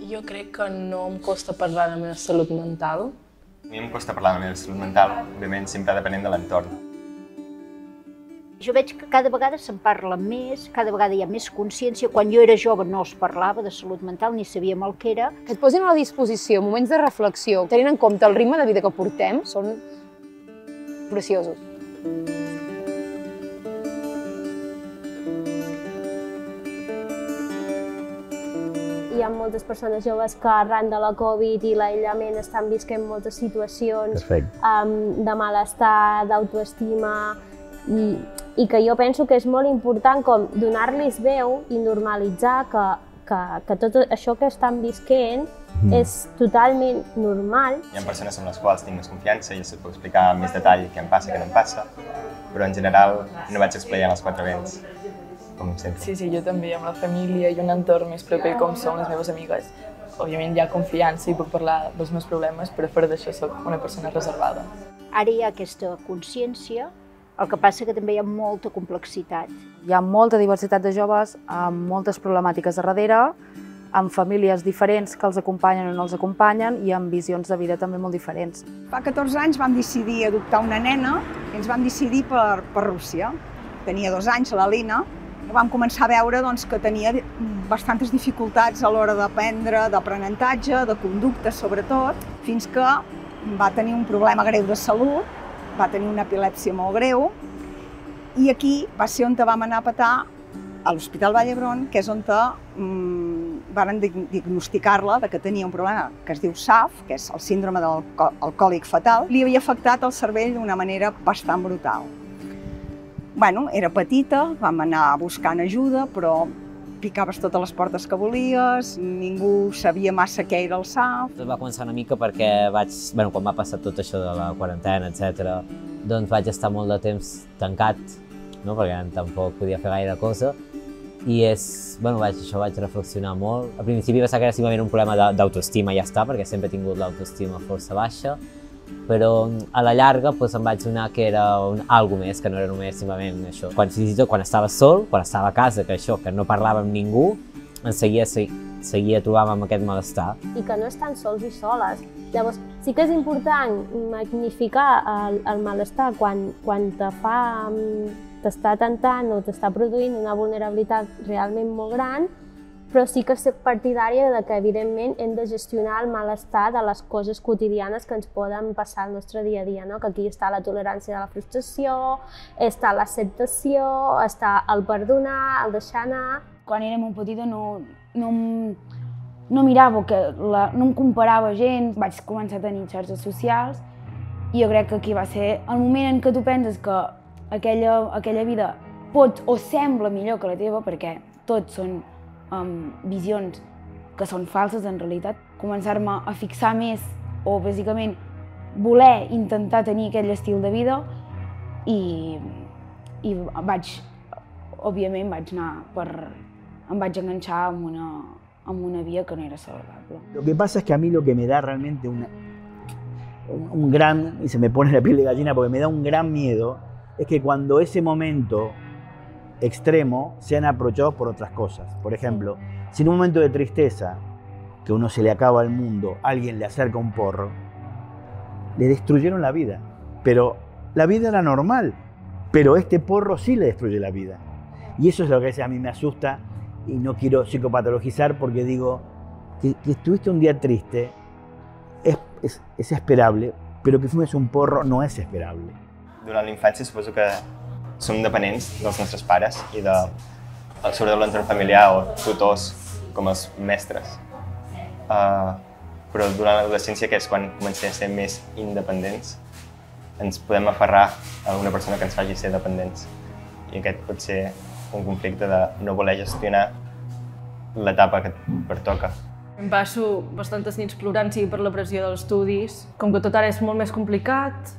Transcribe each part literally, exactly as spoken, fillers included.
Jo crec que no em costa parlar de la meva salut mental. A mi em costa parlar de la meva salut mental, òbviament sempre depenent de l'entorn. Jo veig que cada vegada se'n parla més, cada vegada hi ha més consciència. Quan jo era jove no es parlava de salut mental, ni sabíem el que era. Que et posin a la disposició moments de reflexió, tenint en compte el ritme de vida que portem, són preciosos. Hi ha moltes persones joves que arran de la Covid i l'aïllament estan visquent moltes situacions um, de malestar, d'autoestima, i, i que jo penso que és molt important com donar-los veu i normalitzar que, que, que tot això que estan visquent mm. és totalment normal. Hi ha persones amb les quals tinc més confiança i els puc explicar amb més detall què em passa, què no em passa, però en general no vaig explayant els quatre vents. Sí, sí, jo també, amb la família i un entorn més proper com són les meves amigues. Òbviament hi ha confiança i puc parlar dels meus problemes, però fora d'això soc una persona reservada. Ara hi ha aquesta consciència, el que passa que també hi ha molta complexitat. Hi ha molta diversitat de joves amb moltes problemàtiques a darrere, amb famílies diferents que els acompanyen o no els acompanyen i amb visions de vida també molt diferents. Fa catorze anys vam decidir adoptar una nena i ens vam decidir per, per Rússia. Tenia dos anys, la Lina. Vam començar a veure doncs, que tenia bastantes dificultats a l'hora d'aprendre, d'aprenentatge, de conducta sobretot, fins que va tenir un problema greu de salut, va tenir una epilèpsia molt greu, i aquí va ser on vam anar a petar a l'Hospital Vall d'Hebron, que és on mm, van diagnosticar-la que tenia un problema que es diu S A F, que és el síndrome alcohòlic fatal. Li havia afectat el cervell d'una manera bastant brutal. Bueno, era petita, vam anar buscant ajuda, però picaves totes les portes que volies, ningú sabia massa què era el S A F. Tot va començar una mica perquè vaig, bueno, quan va passar tot això de la quarantena, etcètera, doncs vaig estar molt de temps tancat, no? Perquè tampoc podia fer gaire cosa. I és, bueno, vaig, això vaig reflexionar molt. Al principi va ser que era simplement un problema d'autoestima i ja està, perquè sempre he tingut l'autoestima força baixa. Però a la llarga doncs, em vaig donar que era un, algo més, que no era només simplement això. Quan, fins i tot quan estava sol, quan estava a casa, que això, que no parlava amb ningú, em seguia, seguia trobant amb aquest malestar. I que no estan sols i soles. Llavors, sí que és important magnificar el, el malestar quan, quan te fa, t'està tentant o t'està produint una vulnerabilitat realment molt gran, però sí que soc partidària de que, evidentment, hem de gestionar el malestar de les coses quotidianes que ens poden passar al nostre dia a dia, no? Que aquí està la tolerància de la frustració, està l'acceptació, està el perdonar, el deixar anar. Quan era molt petita no, no, no mirava, que la, no em comparava gens, vaig començar a tenir xarxes socials i jo crec que aquí va ser el moment en què tu penses que aquella, aquella vida pot o sembla millor que la teva, perquè tots són amb visions que són falses en realitat, començar-me a fixar més o bàsicament voler intentar tenir aquell estil de vida i, i vaig, òbviament vaig anar per, em vaig enganxar amb una, amb una vía que no era saludable. Lo que pasa es que a mí lo que me da realmente una, un, un gran, y se me pone la piel de gallina porque me da un gran miedo, es que cuando ese momento extremo sean aprovechados por otras cosas. Por ejemplo, si en un momento de tristeza, que uno se le acaba el mundo, alguien le acerca un porro, le destruyeron la vida. Pero la vida era normal, pero este porro sí le destruye la vida. Y eso es lo que a mí me asusta y no quiero psicopatologizar porque digo que, que estuviste un día triste, es, es, es esperable, pero que fumes un porro no es esperable. Durant la infància suposo que som dependents dels nostres pares i de, sobretot l'entorn familiar o tutors com els mestres. Uh, però durant l'adolescència, que és quan comencem a ser més independents, ens podem aferrar a una persona que ens faci ser dependents. I aquest pot ser un conflicte de no voler gestionar l'etapa que et pertoca. Em passo bastantes nits plorant, sigui per la pressió dels estudis. Com que tot ara és molt més complicat,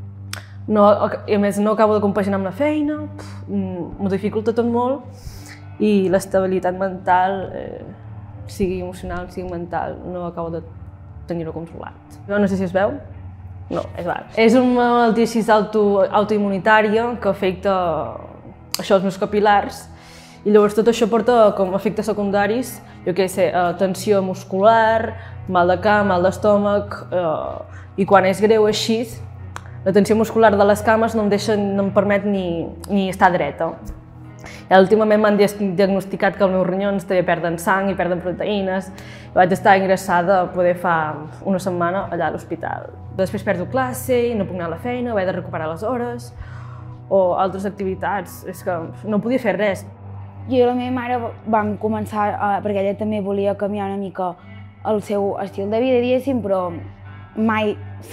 no, i a més no acabo de compaginar amb la feina, m'ho dificulta tot molt i l'estabilitat mental, eh, sigui emocional, sigui mental, no acabo de tenir-ho controlat. No sé si es veu. No, és val. És una malaltia així auto, autoimmunitària que afecta això, els meus capil·lars, i llavors tot això porta com efectes secundaris. jo què sé, eh, tensió muscular, mal de cap, mal d'estómac, eh, i quan és greu així, la tensió muscular de les cames no em, deixa, no em permet ni, ni estar dreta. I últimament m'han diagnosticat que els meus ronyons també perden sang i perden proteïnes. I vaig estar ingressada poder fa una setmana allà a l'hospital. Després perdo classe i no puc anar a la feina, ho he de recuperar les hores, o altres activitats, és que no podia fer res. Jo i la meva mare vam començar, eh, perquè ella també volia canviar una mica el seu estil de vida, diguéssim, però mai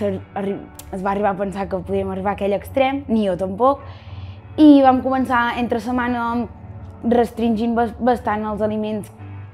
es va arribar a pensar que podíem arribar a aquell extrem, ni jo tampoc. I vam començar entre setmana restringint bastant els aliments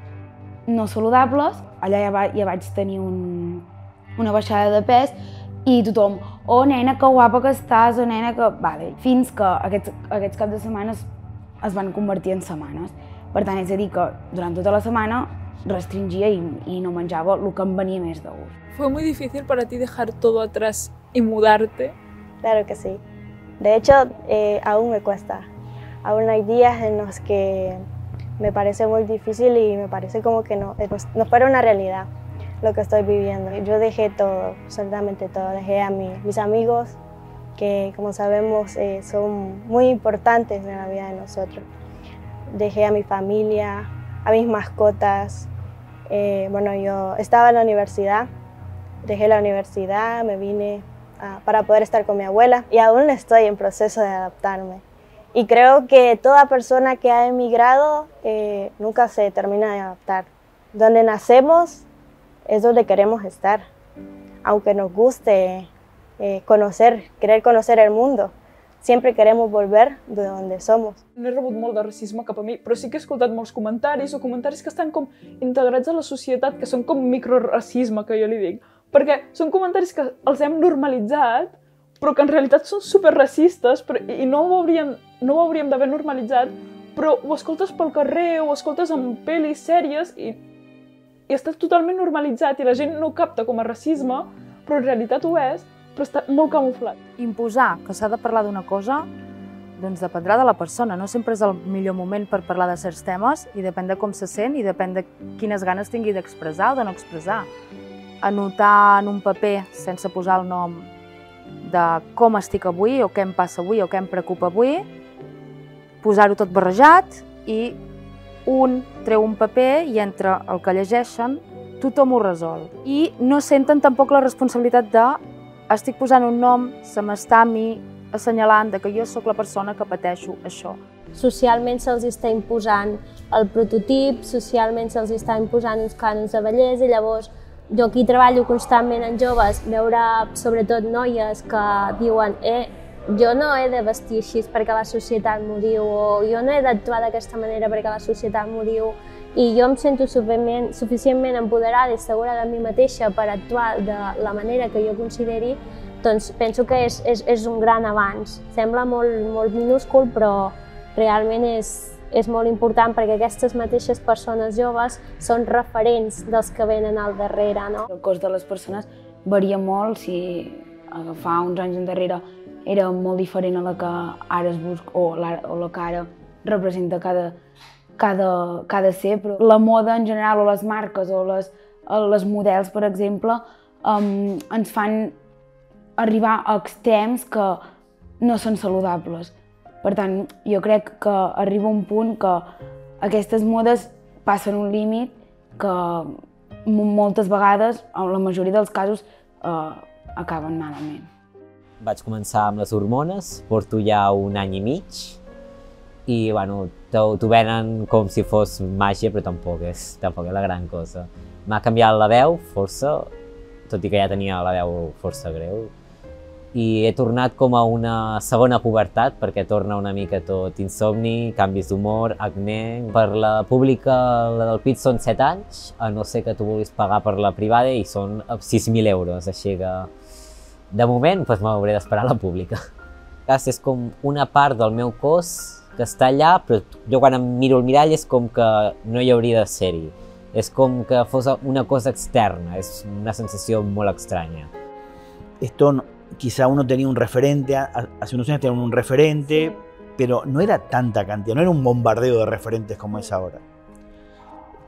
no saludables. Allà ja, va, ja vaig tenir un, una baixada de pes i tothom, oh nena, que guapa que estàs, o nena que... Vale, fins que aquests, aquests caps de setmana es, es van convertir en setmanes. Per tant, és a dir que durant tota la setmana restringia y, y no manjava el que em venia més de gust. ¿Fue muy difícil para ti dejar todo atrás y mudarte? Claro que sí. De hecho, eh, aún me cuesta. Aún hay días en los que me parece muy difícil y me parece como que no, no fuera una realidad lo que estoy viviendo. Yo dejé todo, absolutamente todo. Dejé a mi, mis amigos, que como sabemos eh, son muy importantes en la vida de nosotros. Dejé a mi familia, a mis mascotas. Eh, bueno, yo estaba en la universidad, dejé la universidad, me vine uh, para poder estar con mi abuela y aún estoy en proceso de adaptarme. Y creo que toda persona que ha emigrado eh, nunca se termina de adaptar. Donde nacemos es donde queremos estar, aunque nos guste eh, conocer, querer conocer el mundo. Sempre queremos volver de donde somos. No he rebut molt de racisme cap a mi, però sí que he escoltat molts comentaris o comentaris que estan com integrats a la societat, que són com microracisme, que jo li dic. Perquè són comentaris que els hem normalitzat, però que en realitat són superracistes però, i no ho hauríem, no ho hauríem d'haver normalitzat, però ho escoltes pel carrer, ho escoltes en pel·lis, sèries i, i està totalment normalitzat i la gent no ho capta com a racisme, però en realitat ho és, però està molt camuflat. Imposar que s'ha de parlar d'una cosa, doncs dependrà de la persona. No sempre és el millor moment per parlar de certs temes i depèn de com se sent i depèn de quines ganes tingui d'expressar o de no expressar. Anotar en un paper, sense posar el nom de com estic avui o què em passa avui o què em preocupa avui, posar-ho tot barrejat i un treu un paper i entre el que llegeixen tothom ho resol. I no senten tampoc la responsabilitat de estic posant un nom, se m'està a mi assenyalant que jo sóc la persona que pateixo això. Socialment se'ls està imposant el prototip, socialment se'ls està imposant uns cànons de bellesa i llavors jo aquí treballo constantment en joves, veure sobretot noies que diuen eh, jo no he de vestir així perquè la societat m'ho diu o jo no he d'actuar d'aquesta manera perquè la societat m'ho diu i jo em sento suficientment, suficientment empoderada i segura de mi mateixa per actuar de la manera que jo consideri, doncs penso que és, és, és un gran avanç. Sembla molt, molt minúscul, però realment és, és molt important perquè aquestes mateixes persones joves són referents dels que venen al darrere. No? El cos de les persones varia molt, si fa uns anys endarrere era molt diferent a la que ara es busca o la, o la que ara representa cada Cada, cada ser, però la moda en general o les marques o les, les models, per exemple, um, ens fan arribar a extrems que no són saludables. Per tant, jo crec que arriba un punt que aquestes modes passen un límit que moltes vegades, en la majoria dels casos, eh, acaben malament. Vaig començar amb les hormones, porto ja un any i mig, i bueno, t'ho venen com si fos màgia, però tampoc és, tampoc és la gran cosa. M'ha canviat la veu força, tot i que ja tenia la veu força greu, i he tornat com a una segona pubertat, perquè torna una mica tot insomni, canvis d'humor, acné. Per la pública, la del pit són set anys, a no ser que tu vulguis pagar per la privada i són sis mil euros, així que de moment doncs, m'hauré d'esperar a la pública. És com una part del meu cos que està allà, però jo quan em miro al mirall és com que no hi hauria de ser-hi. És com que fos una cosa externa, es una sensación muy extraña. Esto no, quizá uno tenía un referente, hace unos años tenía un referente, pero no era tanta cantidad, no era un bombardeo de referentes como es ahora.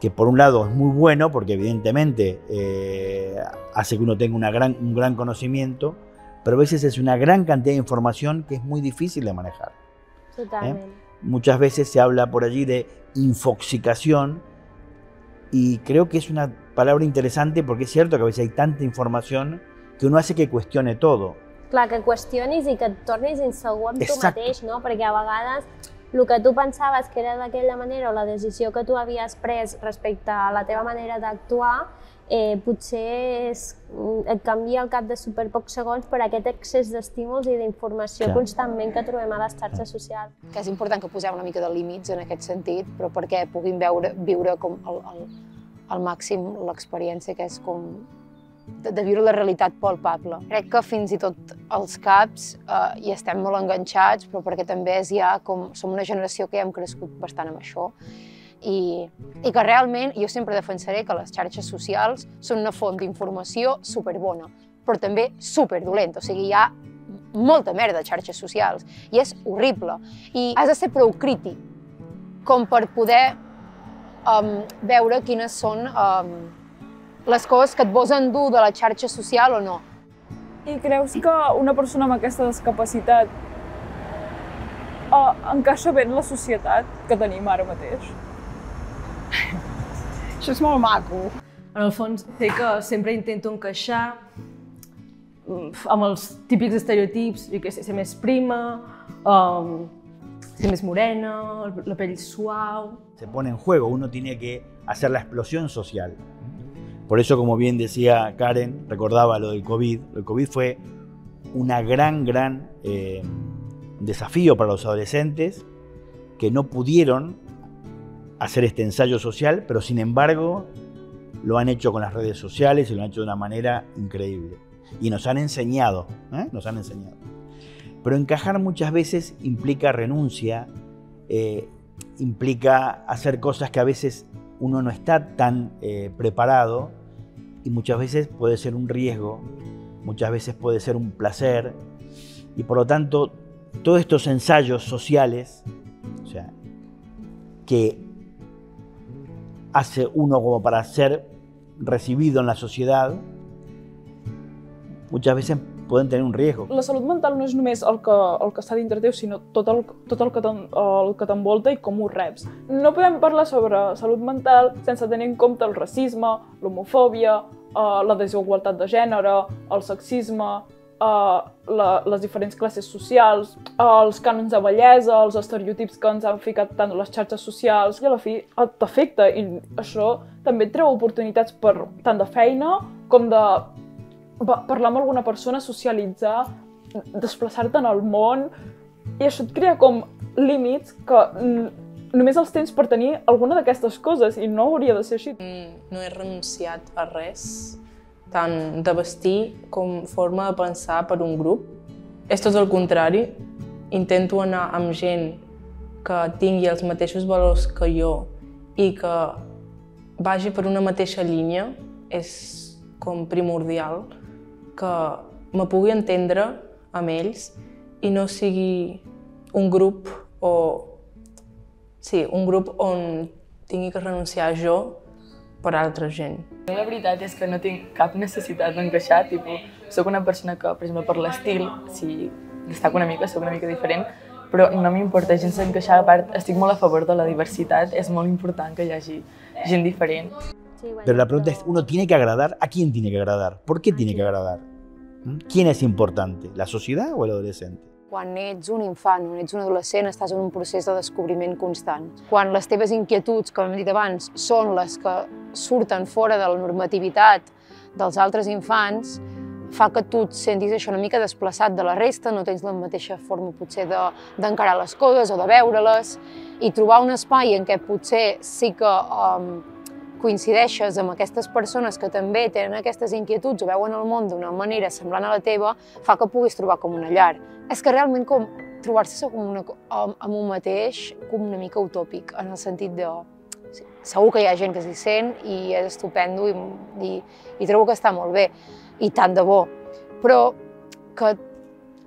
que por un lado es muy bueno porque evidentemente eh, hace que uno tenga una gran, un gran conocimiento, pero a veces es una gran cantidad de información que es muy difícil de manejar. Totalmente. ¿Eh? Muchas veces se habla por allí de infoxicación y creo que es una palabra interesante porque es cierto que a veces hay tanta información que uno hace que cuestione todo. Clar, que qüestionis i que et tornis insegur amb tu Exacte. mateix, no? Perquè a vegades el que tu pensaves que era d'aquella manera o la decisió que tu havies pres respecte a la teva manera d'actuar, eh, potser és, et canvia al cap de super pocs segons per aquest excés d'estímuls i d'informació Clar. constantment que trobem a les xarxes socials. Que és important que posem una mica de límits en aquest sentit, però perquè puguin veure, viure com el, el, al màxim l'experiència que és com de, de viure la realitat palpable. Crec que fins i tot els caps eh, hi estem molt enganxats, però perquè també és ja com som una generació que ja hem crescut bastant amb això i, i que realment jo sempre defensaré que les xarxes socials són una font d'informació superbona, però també superdolenta, o sigui, hi ha molta merda a xarxes socials i és horrible. I has de ser prou crític com per poder um, veure quines són um, les coses que et vols endur de la xarxa social o no. I creus que una persona amb aquesta discapacitat uh, encaixa bé en la societat que tenim ara mateix? Això és molt maco. En el fons, sé que sempre intento encaixar amb els típics estereotips, jo què sé, ser més prima, um, ser més morena, la pell suau. Se pone en juego, uno tiene que hacer la explosión social. Por eso, como bien decía Karen, recordaba lo del COVID. El COVID fue una gran, gran eh, desafío para los adolescentes que no pudieron hacer este ensayo social, pero sin embargo lo han hecho con las redes sociales y lo han hecho de una manera increíble. Y nos han enseñado, ¿eh? nos han enseñado. Pero encajar muchas veces implica renuncia, eh, implica hacer cosas que a veces uno no está tan eh, preparado y muchas veces puede ser un riesgo, muchas veces puede ser un placer y por lo tanto todos estos ensayos sociales, o sea, que hace uno como para ser recibido en la sociedad, muchas veces poden tenir un riesgo. La salut mental no és només el que, el que està dintre teu, sinó tot el, tot el que t'en- el que t'envolta i com ho reps. No podem parlar sobre salut mental sense tenir en compte el racisme, l'homofòbia, eh, la desigualtat de gènere, el sexisme, eh, la, les diferents classes socials, eh, els cànons de bellesa, els estereotips que ens han ficat tant les xarxes socials, i a la fi t'afecta, i això també et treu oportunitats per tant de feina com de pa- parlar amb alguna persona, socialitzar, desplaçar-te en el món, i això et crea com límits que mm, només els tens per tenir alguna d'aquestes coses i no hauria de ser així. No he renunciat a res, tant de vestir com forma de pensar per un grup. És tot el contrari. Intento anar amb gent que tingui els mateixos valors que jo i que vagi per una mateixa línia. És com primordial que me pugui entendre amb ells i no sigui un grup o... Sí, un grup on tingui que renunciar jo per altra gent. La veritat és que no tinc cap necessitat d'encaixar, tipus, soc una persona que, per exemple, per l'estil, si destaco una mica, soc una mica diferent, però no m'importa gens encaixar, a part, estic molt a favor de la diversitat, és molt important que hi hagi gent diferent. Pero la pregunta es, ¿uno tiene que agradar? ¿A quién tiene que agradar? ¿Por qué tiene que agradar? ¿Mm? ¿Quién es importante? ¿La sociedad o el adolescente? Quan ets un infant o ets un adolescent, estàs en un procés de descobriment constant. Quan les teves inquietuds, com hem dit abans, són les que surten fora de la normativitat dels altres infants, fa que tu et sentis això una mica desplaçat de la resta, no tens la mateixa forma potser de- d'encarar les coses o de veure-les, i trobar un espai en què potser sí que um, coincideixes amb aquestes persones que també tenen aquestes inquietuds o veuen el món d'una manera semblant a la teva, fa que puguis trobar com una llar. És que realment com trobar-se com una, amb, amb un mateix com una mica utòpic, en el sentit de... Sí, segur que hi ha gent que s'hi sent i és estupendo i, i, i trobo que està molt bé, i tant de bo, però que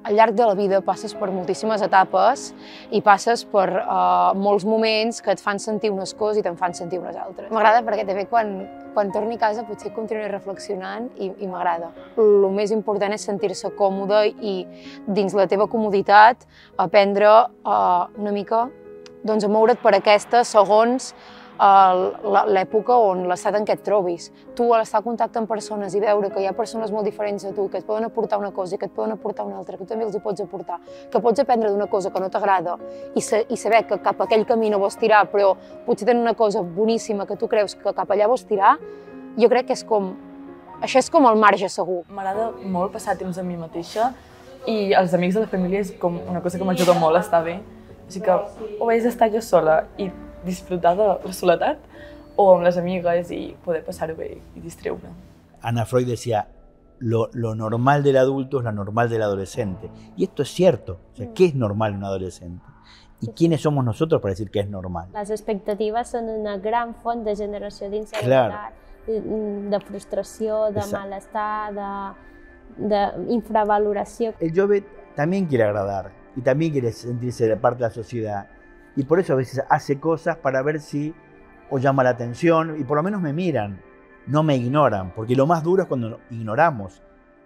al llarg de la vida passes per moltíssimes etapes i passes per uh, molts moments que et fan sentir unes coses i te'n fan sentir unes altres. M'agrada perquè també quan, quan torni a casa potser continuaré reflexionant i, i m'agrada. El més important és sentir-se còmode i dins la teva comoditat aprendre uh, una mica doncs, a moure't per aquesta segons l'època on l'estat en què et trobis. Tu, a l'estar en contacte amb persones i veure que hi ha persones molt diferents a tu, que et poden aportar una cosa i que et poden aportar una altra, que tu també els hi pots aportar, que pots aprendre d'una cosa que no t'agrada i, sa i saber que cap a aquell camí no vols tirar, però potser tenen una cosa boníssima que tu creus que cap allà vols tirar, jo crec que és com... això és com el marge segur. M'agrada molt passar temps amb mi mateixa i els amics de la família és com una cosa que m'ajuda molt a estar bé. O sigui que o és estar jo sola i disfrutar de la soledat o amb les amigues y poder pasar bé y distraerme. Ana Freud decía, lo, lo normal del adulto es lo normal del adolescente. Y esto es cierto. O sea, ¿qué es normal en un adolescente? ¿Y quiénes somos nosotros para decir que es normal? Les expectatives són una gran font de generació d'inseguretat, claro. De frustració, de Exacto. malestar, d'infravaloració. El jove también quiere agradar y también quiere sentirse de parte de la sociedad. Y por eso a veces hace cosas para ver si o llama la atención y por lo menos me miran, no me ignoran, porque lo más duro es cuando ignoramos.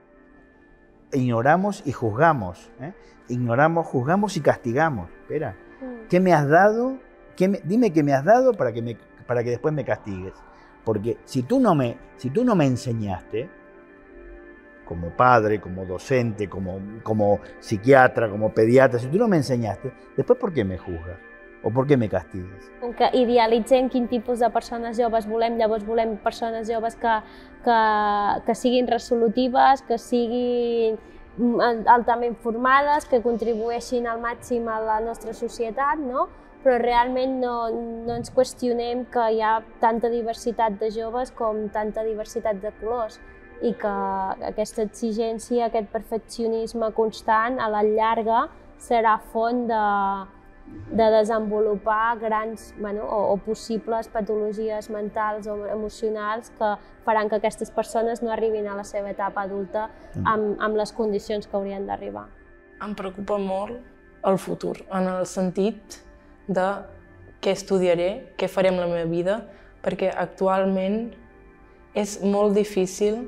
Ignoramos y juzgamos. ¿eh? Ignoramos, juzgamos y castigamos. Espera, ¿qué me has dado? ¿Qué me, dime qué me has dado para que, me, para que después me castigues. Porque si tú, no me, si tú no me enseñaste, como padre, como docente, como, como psiquiatra, como pediatra, si tú no me enseñaste, después ¿por qué me juzgas? O per què me castigues? Com que idealitzem quin tipus de persones joves volem, llavors volem persones joves que, que, que siguin resolutives, que siguin altament formades, que contribueixin al màxim a la nostra societat, no? Però realment no, no ens qüestionem que hi ha tanta diversitat de joves com tanta diversitat de colors i que aquesta exigència, aquest perfeccionisme constant, a la llarga serà font de de desenvolupar grans bueno, o, o possibles patologies mentals o emocionals que faran que aquestes persones no arribin a la seva etapa adulta amb, amb les condicions que haurien d'arribar. Em preocupa molt el futur, en el sentit de què estudiaré, què faré amb la meva vida, perquè actualment és molt difícil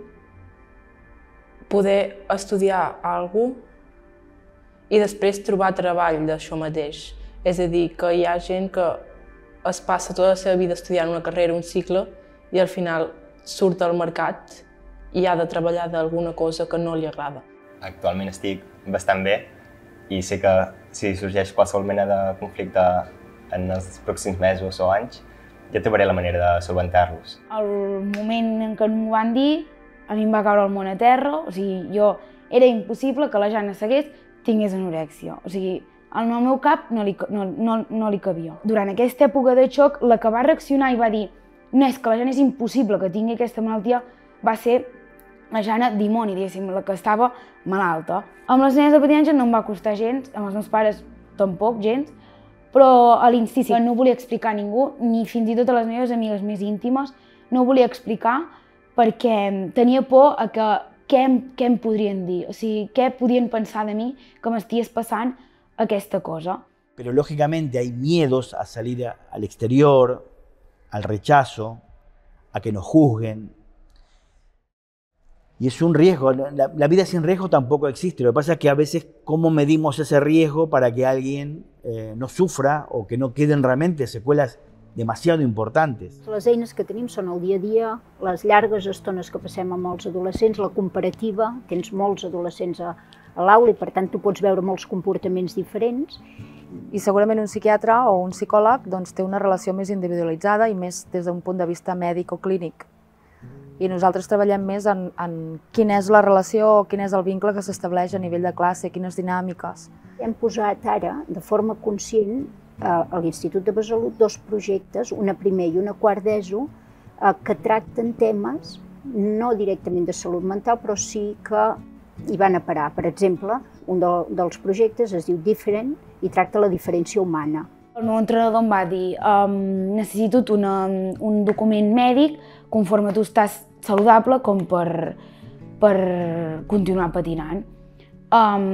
poder estudiar alguna cosa i després trobar treball d'això mateix. És a dir, que hi ha gent que es passa tota la seva vida estudiant una carrera, un cicle, i al final surt al mercat i ha de treballar d'alguna cosa que no li agrada. Actualment estic bastant bé i sé que si sorgeix qualsevol mena de conflicte en els pròxims mesos o anys, ja trobaré la manera de solventar-los. El moment en què m'ho van dir, a mi em va caure el món a terra, o sigui, jo era impossible que la Jana Segués tingués anorèxia, o sigui, al meu cap no li, no, no, no li cabia. Durant aquesta època de xoc, la que va reaccionar i va dir no, és que la Jana és impossible que tingui aquesta malaltia, va ser la Jana dimoni, diguéssim, la que estava malalta. Amb les nenes de Patiència no em va costar gens, amb els meus pares tampoc gens, però a l'instint no volia explicar a ningú, ni fins i tot a les meves amigues més íntimes, no volia explicar perquè tenia por a que què em, què em podrien dir, o sigui, què podien pensar de mi que m'estigués passant aquesta cosa. Pero lógicamente hay miedos a salir a, al exterior, al rechazo, a que nos juzguen. Y es un riesgo, la, la vida sin riesgo tampoco existe. Lo que pasa es que a veces cómo medimos ese riesgo para que alguien eh, no sufra o que no queden realmente secuelas demasiado importantes. Les eines que tenim són el dia a dia, les llargues estones que passem amb els adolescents, la comparativa, tens molts adolescents a, a l'aula i per tant tu pots veure molts comportaments diferents. I segurament un psiquiatre o un psicòleg doncs, té una relació més individualitzada i més des d'un punt de vista mèdic o clínic. I nosaltres treballem més en, en quina és la relació o quin és el vincle que s'estableix a nivell de classe, quines dinàmiques. Hem posat ara, de forma conscient, a l'Institut de Besalú dos projectes, una primer i una quart d'ESO, que tracten temes no directament de salut mental, però sí que hi van a parar. Per exemple, un de, dels projectes es diu Different i tracta la diferència humana. El meu entrenador em va dir um, necessito una, un document mèdic conforme tu estàs saludable com per, per continuar patinant. Um,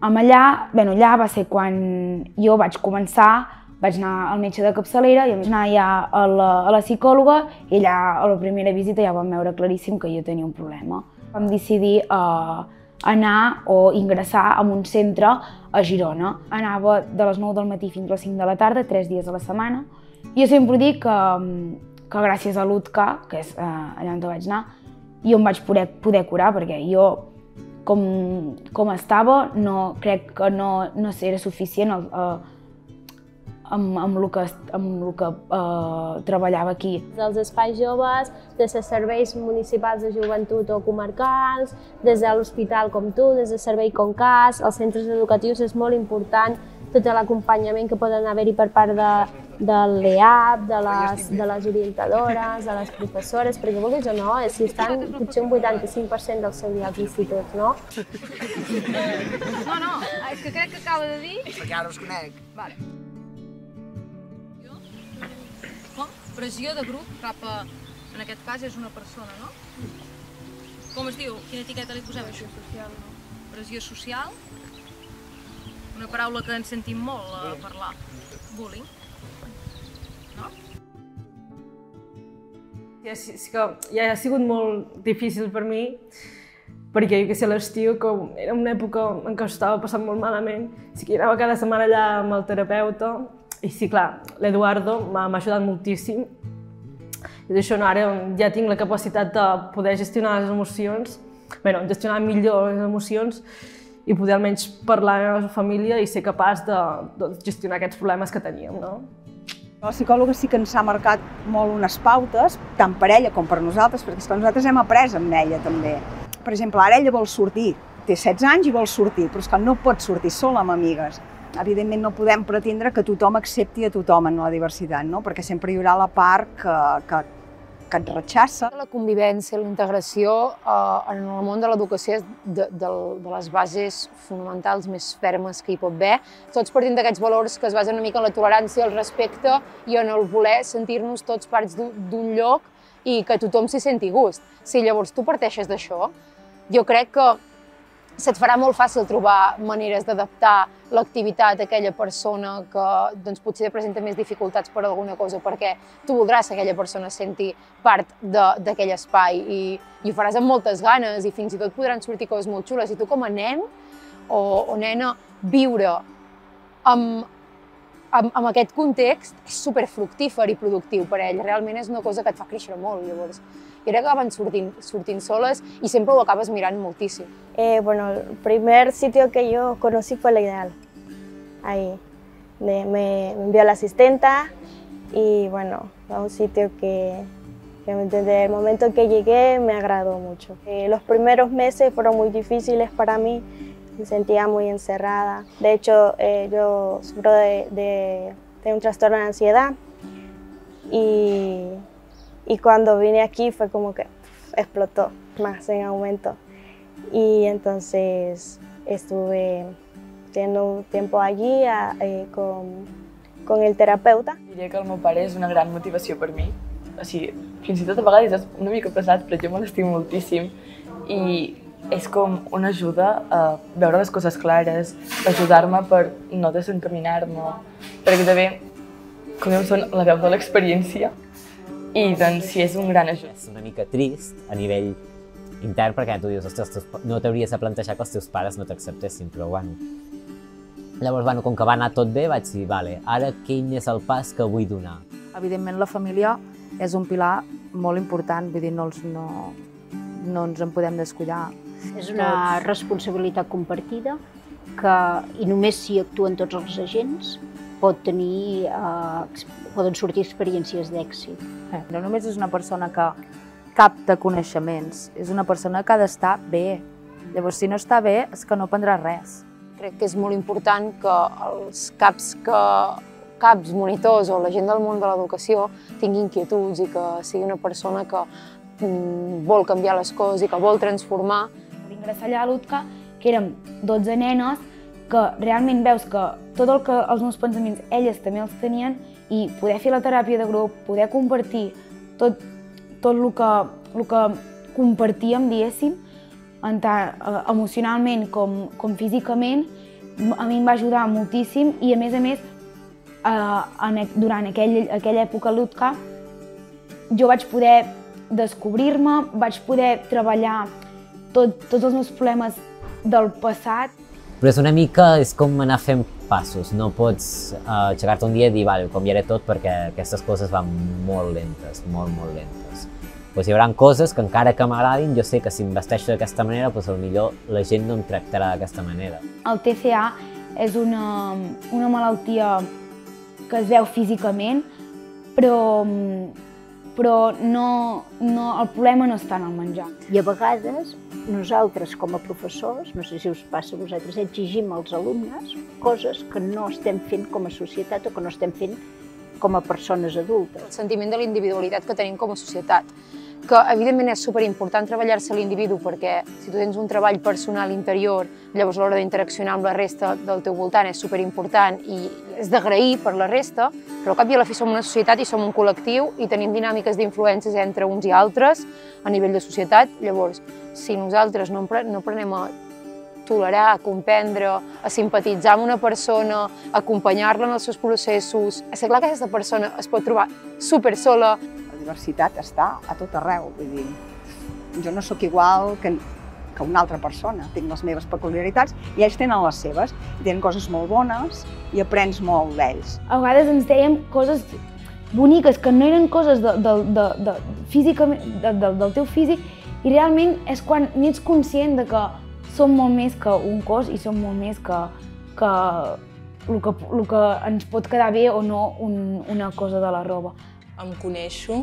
Amb allà, bé, allà va ser quan jo vaig començar, vaig anar al metge de capçalera i vaig anar ja a la, a la psicòloga i allà a la primera visita ja vam veure claríssim que jo tenia un problema. Vam decidir uh, anar o ingressar en un centre a Girona. Anava de les nou del matí fins a les cinc de la tarda, tres dies a la setmana. Jo sempre dic que, que gràcies a l'U T C A, que és uh, allà on vaig anar, jo em vaig poder, poder curar, perquè jo, com, com estava, no, crec que no, no era suficient el, uh, amb, amb el que, amb el que uh, treballava aquí. Dels espais joves, des de serveis municipals de joventut o comarcals, des de l'hospital com tu, des de servei Concas, els centres educatius és molt important tot l'acompanyament que poden haver-hi per part de, del l'E A P, de les, de les orientadores, de les professores, perquè vulguis o no, si estan potser un vuitanta-cinc per cent del seu dia als instituts, no? No, no, és que crec que acaba de dir... Perquè ara us conec. Vale. Com? Pressió de grup cap a, en aquest cas, és una persona, no? Com es diu? Quina etiqueta li posem? Pressió social, no? Pressió social. Una paraula que ens sentim molt a parlar. Bullying. No? Ja, sí, sí que ja ha sigut molt difícil per mi, perquè jo que sé, l'estiu, com era una època en què ho estava passant molt malament, sí que anava cada setmana allà amb el terapeuta, i sí, clar, l'Eduardo m'ha ajudat moltíssim. I d'això no, ara ja tinc la capacitat de poder gestionar les emocions, bé, gestionar millor les emocions, i poder almenys parlar amb la família i ser capaç de, de gestionar aquests problemes que teníem, no? La psicòloga sí que ens ha marcat molt unes pautes, tant per ella com per nosaltres, perquè és que nosaltres hem après amb ella també. Per exemple, ara ella vol sortir, té setze anys i vol sortir, però és que no pot sortir sola amb amigues. Evidentment no podem pretendre que tothom accepti a tothom en la diversitat, no? Perquè sempre hi haurà la part que, que, que et rechaça. La convivència, la integració eh, en el món de l'educació és de, de, de les bases fonamentals més fermes que hi pot haver, tots partint d'aquests valors que es basen una mica en la tolerància, el respecte i en el voler sentir-nos tots parts d'un lloc i que tothom s'hi senti gust. Si llavors tu parteixes d'això, jo crec que se't farà molt fàcil trobar maneres d'adaptar l'activitat a aquella persona que doncs, potser presenta més dificultats per alguna cosa, perquè tu voldràs que aquella persona senti part d'aquell espai i, i ho faràs amb moltes ganes i fins i tot podran sortir coses molt xules. I tu com a nen o, o nena, viure amb, amb, amb aquest context és superfructífer i productiu per ell. Realment és una cosa que et fa créixer molt, llavors. I ara acaben sortint, sortint soles y siempre lo acabas mirando muchísimo. Eh, bueno, el primer sitio que yo conocí fue La Ideal. Ahí me, me envió la asistenta y bueno, fue un sitio que, que desde el momento que llegué me agradó mucho. Eh, los primeros meses fueron muy difíciles para mí, me sentía muy encerrada. De hecho, eh, yo sufro de, de, de un trastorno de ansiedad y Y cuando vine aquí fue como que explotó más en aumento. Y entonces estuve teniendo un tiempo allí eh, con, con el terapeuta. Diria que el meu pare és una gran motivació per mi. O sigui, fins i tot a vegades és una mica pesat, però jo me l'estimo moltíssim. I és com una ajuda a veure les coses clares, ajudar-me per no desencaminar-me, perquè també, com jo són la veu de l'experiència, i doncs sí, és un gran ajut. És una mica trist a nivell intern perquè tu dius, ostres, no t'hauries de plantejar que els teus pares no t'acceptessin, però bueno. Llavors, bueno, com que va anar tot bé, vaig dir, vale, ara quin és el pas que vull donar? Evidentment, la família és un pilar molt important, vull dir, no, els, no, no ens en podem descuidar. És una responsabilitat compartida que, i només si actuen tots els agents, pot tenir, eh, poden sortir experiències d'èxit. No només és una persona que capta coneixements, és una persona que ha d'estar bé. Llavors, si no està bé, és que no aprendrà res. Crec que és molt important que els caps, que, caps monitors o la gent del món de l'educació tingui inquietuds i que sigui una persona que mm, vol canviar les coses i que vol transformar. Ingressar allà a l'U T C A, que érem dotze nenes, que realment veus que tot el que els meus pensaments elles també els tenien i poder fer la teràpia de grup, poder compartir tot, tot el, que, el que compartíem, diguéssim, tant emocionalment com, com físicament, a mi em va ajudar moltíssim i, a més a més, eh, durant aquell, aquella època LUTCA, jo vaig poder descobrir-me, vaig poder treballar tot, tots els meus problemes del passat. Però és una mica, és com anar fent passos, no pots uh, aixecar-te un dia i dir, vale, ho canviaré tot perquè aquestes coses van molt lentes, molt, molt lentes. Pues hi haurà coses que encara que m'agradin, jo sé que si em vesteixo d'aquesta manera, pues potser la gent no em tractarà d'aquesta manera. El T C A és una, una malaltia que es veu físicament, però, però no, no, el problema no està en el menjar. I a vegades nosaltres com a professors, no sé si us passa a vosaltres, exigim als alumnes coses que no estem fent com a societat o que no estem fent com a persones adultes. El sentiment de l'individualitat que tenim com a societat, que evidentment és superimportant treballar-se a l'individu perquè si tu tens un treball personal interior, llavors a l'hora d'interaccionar amb la resta del teu voltant és superimportant i és d'agrair per la resta, però al cap i a la fi som una societat i som un col·lectiu i tenim dinàmiques d'influències entre uns i altres a nivell de societat. Llavors, si nosaltres no aprenem a tolerar, a comprendre, a simpatitzar amb una persona, a acompanyar-la en els seus processos, és clar que aquesta persona es pot trobar super sola. La diversitat està a tot arreu, vull dir, jo no sóc igual que, que una altra persona, tinc les meves peculiaritats i ells tenen les seves, tenen coses molt bones i aprens molt d'ells. A vegades ens dèiem coses boniques que no eren coses de, de, de, de, físicament, de, de, del teu físic i realment és quan n'ets conscient de que som molt més que un cos i som molt més que, que, el que el que ens pot quedar bé o no un, una cosa de la roba. Em coneixo,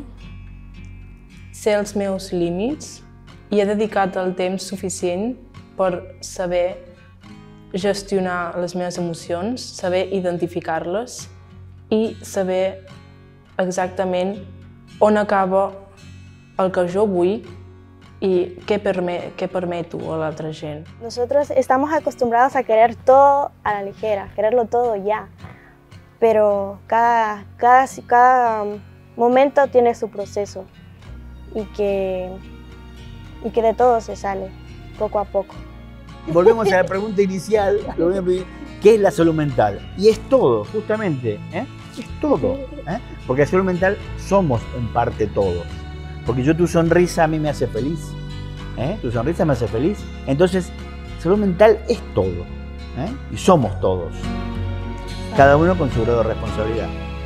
sé els meus límits i he dedicat el temps suficient per saber gestionar les meves emocions, saber identificar-les i saber exactament on acaba el que jo vull y qué, perme qué permeto a la otra gente. Nosotros estamos acostumbrados a querer todo a la ligera, quererlo todo ya, pero cada, cada, cada momento tiene su proceso y que, y que de todo se sale, poco a poco. Volvemos a la pregunta inicial, ¿qué es la salud mental? Y es todo, justamente, ¿eh? Es todo, ¿eh? Porque la salud mental somos en parte todos. Porque yo tu sonrisa a mí me hace feliz, ¿eh? Tu sonrisa me hace feliz. Entonces, salud mental es todo, ¿eh? Y somos todos, cada uno con su grado de responsabilidad.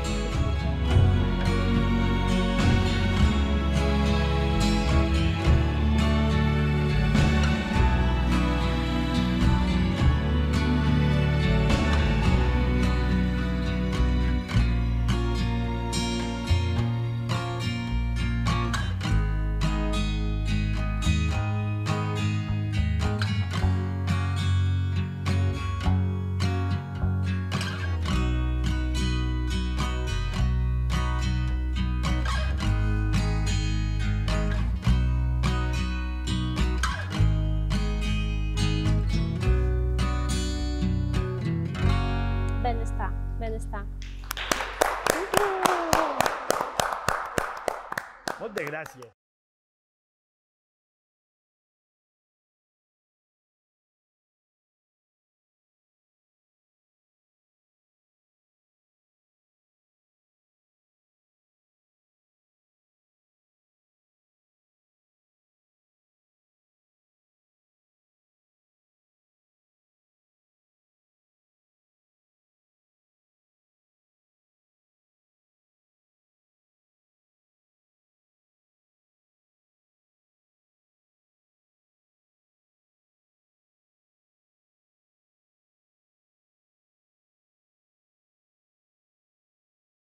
Benestar, benestar. Moltes gràcies.